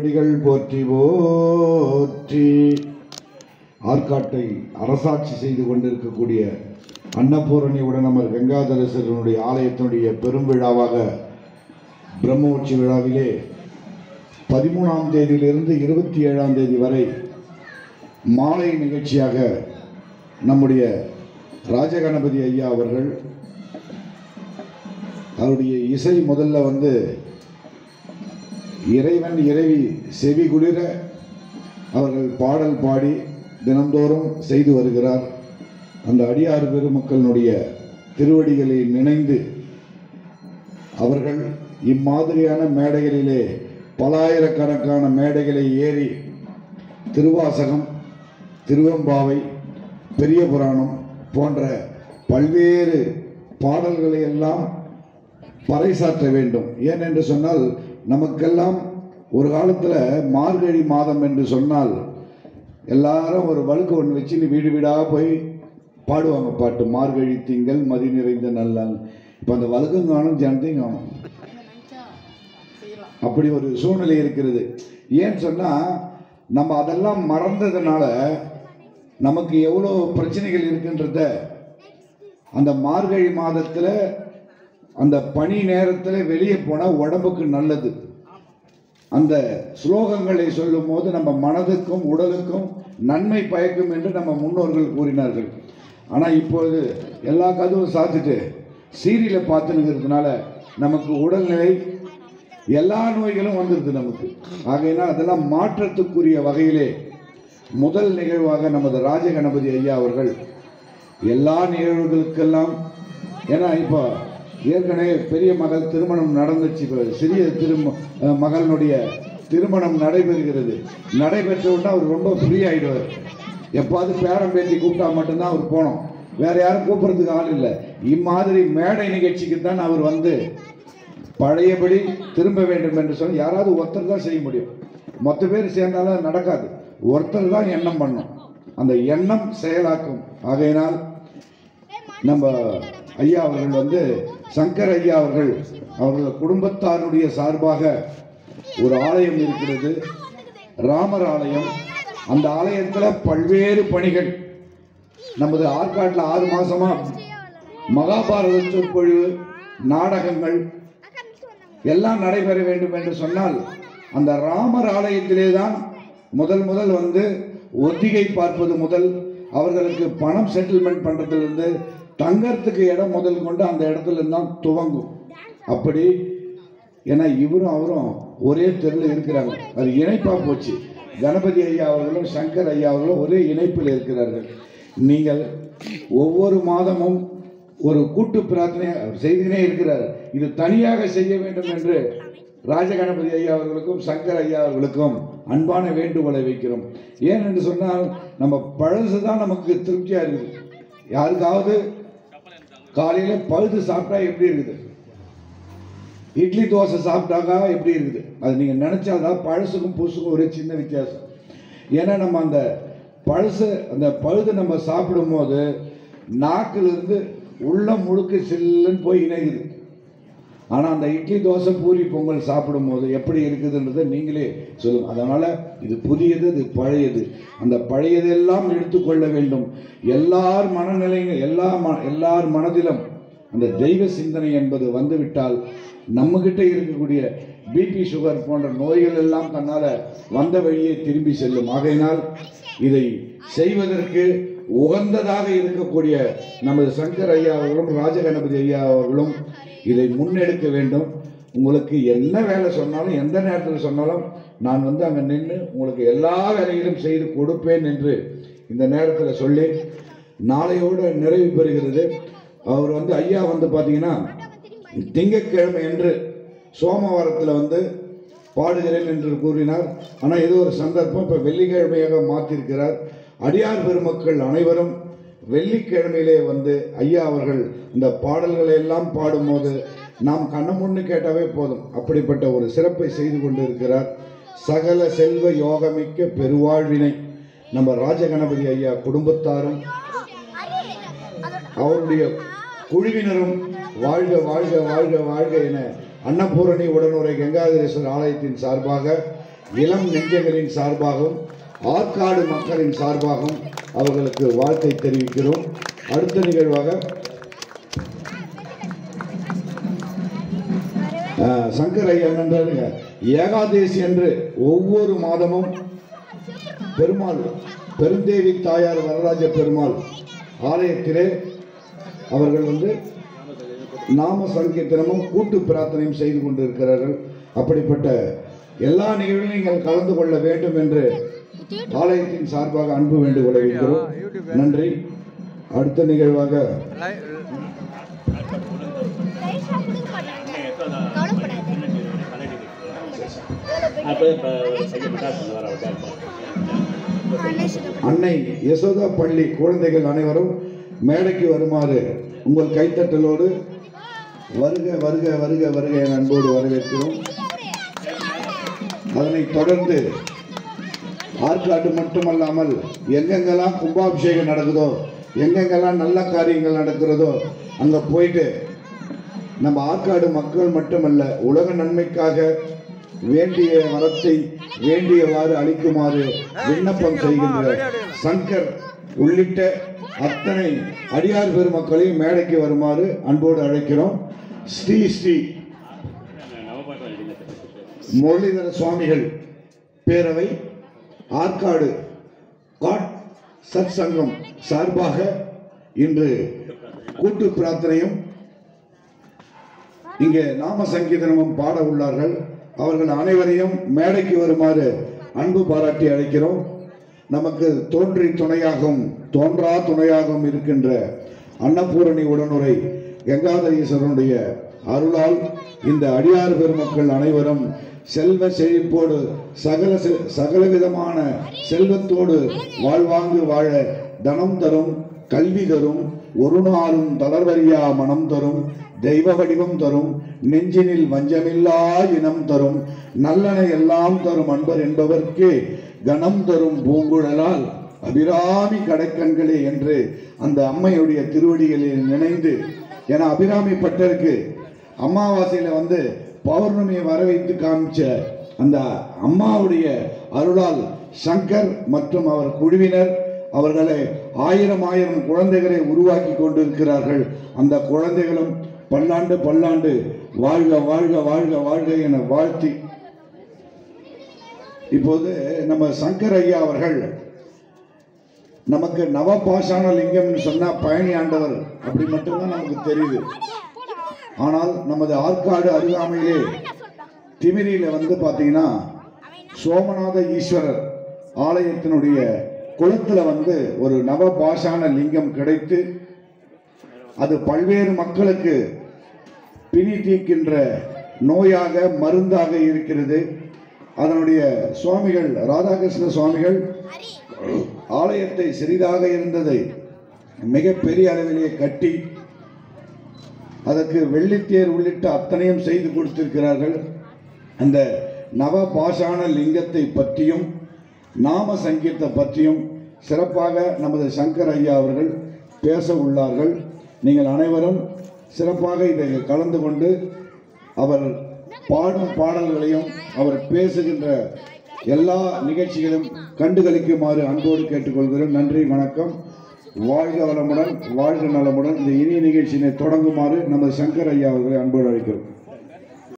திருவடிகள் போற்றி போற்றி. ஆற்காட்டை அரசாட்சி செய்து கொண்டிருக்கக்கூடிய அன்னபூரணி உடனமர் கங்காதரேஸ்வரனுடைய ஆலயத்தினுடைய பெரும் விழாவாக பிரம்மோற்சவ விழாவிலே 13ஆம் தேதியிலிருந்து 27ஆம் தேதி வரை மாலை நிகழ்ச்சியாக நம்முடைய ராஜகணபதி ஐயா அவர்கள் அவருடைய இசை முதல்ல இறைவன் இறைவி செவி குளிர அவர்கள் பாடல் பாடி தினந்தோறும் செய்து வருகிறார். அந்த அடியார் பெருமக்களுடைய திருவடிகளை நினைந்து அவர்கள் இம்மாதிரியான மேடைகளிலே பலாயிரக்கணக்கான மேடைகளை ஏறி திருவாசகம், திருவெம்பாவை, பெரிய புராணம் போன்ற பல்வேறு பாடல்களை எல்லாம் பறைசாற்ற வேண்டும். ஏனென்று சொன்னால் நமக்கெல்லாம் ஒரு காலத்தில் மார்கழி மாதம் என்று சொன்னால் எல்லாரும் ஒரு வழுக்கு ஒன்று வச்சு வீடு வீடாக போய் பாடுவாங்க பாட்டு. மார்கழி திங்கள் மதி நிறைந்த நல்லால். இப்போ அந்த வழுக்கும் காணும் ஜனத்தையும் காணும். அப்படி ஒரு சூழ்நிலை இருக்கிறது. ஏன்னு சொன்னால் நம்ம அதெல்லாம் மறந்ததுனால நமக்கு எவ்வளோ பிரச்சனைகள் இருக்குன்றத அந்த மார்கழி மாதத்தில் அந்த பனி நேரத்தில் வெளியே போனால் உடம்புக்கு நல்லது. அந்த ஸ்லோகங்களை சொல்லும் போது நம்ம மனதுக்கும் உடலுக்கும் நன்மை பயக்கும் என்று நம்ம முன்னோர்கள் கூறினார்கள். ஆனால் இப்போது எல்லா கதவும் சாத்திட்டு சீரியலை பார்த்துனுங்கிறதுனால நமக்கு உடல்நிலை எல்லா நோய்களும் வந்துடுது நமக்கு. ஆகையினால் அதெல்லாம் மாற்றத்துக்குரிய வகையிலே முதல் நிகழ்வாக நமது ராஜகணபதி ஐயா அவர்கள் எல்லா நிகழ்வுகளுக்கெல்லாம், ஏன்னா இப்போ ஏற்கனவே பெரிய மகள் திருமணம் நடந்துச்சு, இப்போ சிறிய மகளினுடைய திருமணம் நடைபெறுகிறது. நடைபெற்றவுடனே அவர் ரொம்ப ஃப்ரீ ஆகிடுவார். எப்பாவது பேரம் பேத்தி கூப்பிட்டா மட்டும்தான் அவர் போனோம், வேற யாரும் கூப்பிட்றதுக்கு ஆள் இல்லை. இம்மாதிரி மேடை நிகழ்ச்சிக்கு தான் அவர் பழையபடி திரும்ப வேண்டும் என்று சொல்லி யாராவது ஒருத்தர் தான் செய்ய முடியும். மொத்த பேர் சேர்ந்தாலும் நடக்காது. ஒருத்தர் தான் எண்ணம் பண்ணும், அந்த எண்ணம் செயலாக்கும். ஆகையினால் நம்ம ஐயா அவர்கள் சங்கர் ஐயா அவர்கள் குடும்பத்தாருடைய சார்பாக ஒரு ஆலயம் இருக்கிறது, ராமர் ஆலயம். அந்த ஆலயத்தில் பல்வேறு பணிகள் நமது ஆற்காட்டில் 6 மாசமா மகாபாரத சொற்பொழிவு, நாடகங்கள் எல்லாம் நடைபெற வேண்டும் என்று சொன்னால் அந்த ராமர் ஆலயத்திலே தான் முதல் ஒத்திகை பார்ப்பது முதல், அவர்களுக்கு பணம் செட்டில்மெண்ட் பண்ணுறதுலேருந்து தங்கறதுக்கு இடம் முதல் கொண்டு அந்த இடத்துல தான் துவங்கும். அப்படி ஏன்னா இவரும் அவரும் ஒரே தெருவில் இருக்கிறாங்க, அது இணைப்பாக போச்சு. கணபதி ஐயா அவர்களும் சங்கர் ஐயா அவர்களும் ஒரே இணைப்பில் இருக்கிறார்கள். நீங்கள் ஒவ்வொரு மாதமும் ஒரு கூட்டு பிரார்த்தனை செய்துனே இருக்கிறார். இது தனியாக செய்ய வேண்டும் என்று ராஜகணபதி ஐயா அவர்களுக்கும் சங்கர் ஐயா அவர்களுக்கும் அன்பான வேண்டுகோளை வைக்கிறோம். ஏன் என்று சொன்னால் நம்ம பழசு தான் நமக்கு திருப்தியாக இருக்குது. யாருக்காவது காலையில் பழுது சாப்பிட்டா எப்படி இருக்குது, இட்லி தோசை சாப்பிட்டாக்கா எப்படி இருக்குது, அது நீங்கள் நினச்சாதான் பழசுக்கும் புதுசுக்கும் ஒரு சின்ன வித்தியாசம். ஏன்னா நம்ம அந்த பழுது நம்ம சாப்பிடும் போது நாக்கிலிருந்து உள்ள முழுக்க சில்லுன்னு போய் இணைகுது. ஆனால் அந்த இட்லி தோசை பூரி பொங்கல் சாப்பிடும் போது எப்படி இருக்குதுன்றதை நீங்களே சொல்லுங்க. அதனால் இது புதியது, இது பழையது. அந்த பழையதெல்லாம் எடுத்துக்கொள்ள வேண்டும். எல்லார் மனநிலையும் எல்லார் மனதிலும் அந்த தெய்வ சிந்தனை என்பது வந்துவிட்டால் நம்மகிட்ட இருக்கக்கூடிய பிபி, சுகர் போன்ற நோய்கள் எல்லாம் தன்னால் வந்த வழியே திரும்பி செல்லும். ஆகையினால் இதை செய்வதற்கு உகந்ததாக இருக்கக்கூடிய நமது சங்கர் ஐயா அவர்களும் ராஜகணபதி ஐயா அவர்களும் இதை முன்னெடுக்க வேண்டும். உங்களுக்கு என்ன வேலை சொன்னாலும் எந்த நேரத்தில் சொன்னாலும் நான் அங்கே நின்று உங்களுக்கு எல்லா வேலையிலும் செய்து கொடுப்பேன் என்று இந்த நேரத்தில் சொல்லி நாளையோடு நிறைவு பெறுகிறது. அவர் ஐயா பார்த்தீங்கன்னா திங்கட்கிழமை என்று சோமவாரத்தில் பாடுகிறேன் என்று கூறினார். ஆனால் ஏதோ ஒரு சந்தர்ப்பம் இப்போ வெள்ளிக்கிழமையாக மாற்றிருக்கிறார். அடியார் பெருமக்கள் அனைவரும் வெள்ளிக்கிழமையிலே ஐயா அவர்கள் இந்த பாடல்களை எல்லாம் பாடும்போது நாம் கண்ண முன்னு கேட்டாவே போதும், அப்படிப்பட்ட ஒரு சிறப்பை செய்து கொண்டு இருக்கிறார். சகல செல்வ யோகமிக்க பெருவாழ்வினை நம்ம ராஜகணபதி ஐயா குடும்பத்தாரும் அவருடைய குழுவினரும் வாழ்க வாழ்க வாழ்க வாழ்க என அன்னபூரணி உடனுரை கங்காதரேஸ்வரர் ஆலயத்தின் சார்பாக இளம் நெஞ்சங்களின் சார்பாகவும் ஆற்காடு மக்களின் சார்பாகவும் அவர்களுக்கு வாழ்த்தை தெரிவிக்கிறோம். அடுத்த நிகழ்வாக சங்கர் ஐயா என்றாருங்க, ஏகாதேசி என்று ஒவ்வொரு மாதமும் பெருமாள் பெருந்தேவி தாயார் வரராஜ பெருமாள் ஆலயத்திலே அவர்கள் நாம சங்கீர்த்தனமும் கூட்டு பிரார்த்தனையும் செய்து கொண்டிருக்கிறார்கள். அப்படிப்பட்ட எல்லா நிகழ்விலும் நீங்கள் கலந்து கொள்ள வேண்டும் என்று ஆலயத்தின் சார்பாக அன்பு வேண்டுகோளை வைக்கிறோம். நன்றி. அடுத்த நிகழ்வாக அன்னை யசோதா பள்ளி குழந்தைகள் அனைவரும் மேடைக்கு வருமாறு உங்கள் கைத்தட்டலோடு வருக வருக வருக வருக என அன்போடு வரவேற்கிறோம். அதனைத் தொடர்ந்து ஆற்காடு மட்டுமல்லாமல் எங்கெங்கெல்லாம் கும்பாபிஷேகம் நடக்குதோ, எங்கெங்கெல்லாம் நல்ல காரியங்கள் நடக்கிறதோ அங்கே போயிட்டு நம்ம ஆற்காடு மக்கள் மட்டுமல்ல, உலக நன்மைக்காக வேண்டிய வரத்தை வேண்டியவாறு அளிக்குமாறு விண்ணப்பம் செய்கின்ற சங்கர் உள்ளிட்ட அத்தனை அடியார் பெருமக்களையும் மேடைக்கு வருமாறு அன்போடு அழைக்கிறோம். ஸ்ரீ ஸ்ரீ முரளிதர சுவாமிகள் பேரவை ஆற்காடு காட் சத் சங்கம் சார்பாக இன்று கூட்டு பிரார்த்தனையும் இங்கே நாம சங்கீதனமும் பாட உள்ளார்கள். அவர்கள் அனைவரையும் மேடைக்கு வருமாறு அன்பு பாராட்டி அழைக்கிறோம். நமக்கு தோன்றி துணையாகவும் தோன்றா துணையாகவும் இருக்கின்ற அன்னபூரணி உடனுரை கங்காதரீஸ்வரனுடைய அருளால் இந்த அடியார் பெருமக்கள் அனைவரும் செல்வ செழிப்போடு சகலவிதமான செல்வத்தோடு வாழ்வாங்கு வாழ தனம் தரும், கல்வி தரும், ஒரு நாளும் தளர்வறியா மனம் தரும், தெய்வ வடிவம் தரும், நெஞ்சினில் வஞ்சமில்லா இனம் தரும், நல்லனை எல்லாம் தரும் அன்பர் என்பவர்க்கு கணம் தரும் பூங்குழலால் அபிராமி கடைக்கண்களே என்று அந்த அம்மையுடைய திருவடிகளில் நினைந்து, என அபிராமி பட்டருக்கு அமாவாசையில பௌர்ணமியை வர வைத்து காமிச்ச அந்த அம்மாவுடைய அருளால் சங்கர் மற்றும் அவர் குழுவினர் அவர்களை ஆயிரம் குழந்தைகளை உருவாக்கி கொண்டிருக்கிறார்கள். அந்த குழந்தைகளும் பல்லாண்டு பல்லாண்டு வாழ்க வாழ்க வாழ்க வாழ்க என வாழ்த்தி, இப்போது நம்ம சங்கர் ஐயா அவர்கள் நமக்கு நவபாஷான லிங்கம் சொன்னா பழனி ஆண்டவர் அப்படி மட்டும்தான் நமக்கு தெரியுது. ஆனால் நமது ஆற்காடு அருகாமையிலே திமிரியில பாத்தீங்கன்னா சோமநாத ஈஸ்வரர் ஆலயத்தினுடைய குளத்துல ஒரு நவபாஷான லிங்கம் கிடைத்து அது பல்வேறு மக்களுக்கு பிணி தீர்க்கின்ற நோயாக மருந்தாக இருக்கிறது. அதனுடைய சுவாமிகள் ராதாகிருஷ்ண சுவாமிகள் ஆலயத்தை சிறிதாக இருந்ததை மிக பெரிய அளவிலே கட்டி அதற்கு வெள்ளித்தேர் உள்ளிட்ட அத்தனையும் செய்து கொடுத்திருக்கிறார்கள். அந்த நவபாஷான லிங்கத்தை பற்றியும் நாம சங்கீர்த்த பற்றியும் சிறப்பாக நமது சங்கர் ஐயா அவர்கள் பேச உள்ளார்கள். நீங்கள் அனைவரும் சிறப்பாக இதை கலந்து கொண்டு அவர் பாடும் பாடல்களையும் அவர் பேசுகின்ற எல்லா நிகழ்ச்சிகளும் கண்டுகளிக்குமாறு அன்போடு கேட்டுக்கொள்கிறோம். நன்றி, வணக்கம். வாழ்க வளமுடன், வாழ்க நலமுடன். இந்த இனிய நிகழ்ச்சியினை தொடங்குமாறு நமது சங்கர் ஐயா அவர்களை அன்போடு அழைக்கிறோம்.